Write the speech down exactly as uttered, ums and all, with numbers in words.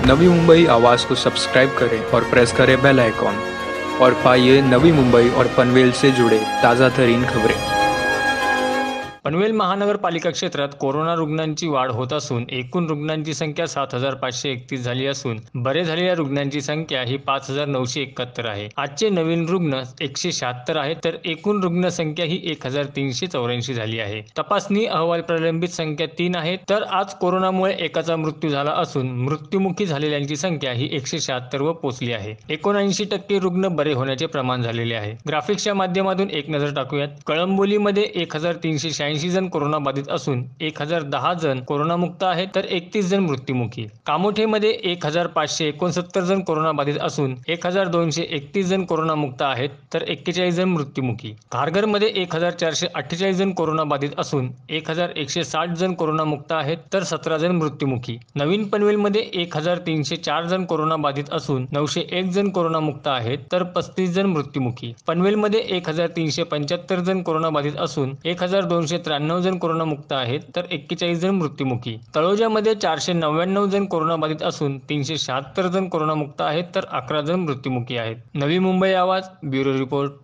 नवी मुंबई आवाज़ को सब्सक्राइब करें और प्रेस करें बेल आइकॉन और पाइए नवी मुंबई और पनवेल से जुड़े ताज़ा तरीन खबरें। पनवेल महानगरपालिका क्षेत्रात कोरोना रुग्णांची वाढ होत असून एकूण रुग्णांची संख्या सात हजार पाचशे एकतीस झाली असून बरे झालेल्या रुग्णांची संख्या ही पाच हजार नऊशे एकाहत्तर आहे। आजचे नवीन रुग्ण एकशे शहात्तर आहेत, तर एकूण रुग्ण संख्या ही एक हजार तीनशे चौऱ्याऐंशी झाली आहे। तपासणी अहवाल प्रलंबित संख्या तीन आहे, तर आज कोरोनामुळे एकाचा मृत्यू झाला असून मृत्युमुखी झालेल्यांची संख्या ही एकशे शहात्तर वर पोहोचली आहे। एकोणऐंशी टक्के रुग्ण बरे होण्याचे प्रमाण झालेले आहे। ग्राफिक्सच्या माध्यमातून एक नजर टाकूयात। कळंबोलीमध्ये एक हजार तीनशे शहाऐंशी जण कोरोना बाधित असून एक हजार दहा जण कोरोनामुक्त आहेत, तर एकतीस जण मृत्युमुखी। कामोठेमध्ये एक हजार पाचशे एकोणसत्तर जण कोरोना बाधित असून एक हजार दोनशे एकतीस जण कोरोनामुक्त आहेत, तर एक्केचाळीस जण मृत्युमुखी। खारघरमध्ये एक हजार चारशे अठ्ठेचाळीस जण कोरोना बाधित असून एक हजार एकशे साठ जण कोरोनामुक्त आहेत, तर सतरा जण मृत्युमुखी। नवीन पनवेलमध्ये एक हजार तीनशे चार जण कोरोना बाधित असून नऊशे एक जण कोरोनामुक्त आहेत, तर पस्तीस जण मृत्युमुखी। पनवेलमध्ये एक हजार तीनशे पंच्याहत्तर जण कोरोना बाधित असून एक हजार दोनशे त्र्याण्णव जण कोरोनामुक्त आहेत, तर एक्केचाळीस जण मृत्युमुखी। तळोजामध्ये चारशे नव्याण्णव जण कोरोना बाधित असून तीनशे शहात्तर जण कोरोनामुक्त आहेत, तर अकरा जण मृत्युमुखी आहेत। नवी मुंबई आवाज ब्युरो रिपोर्ट।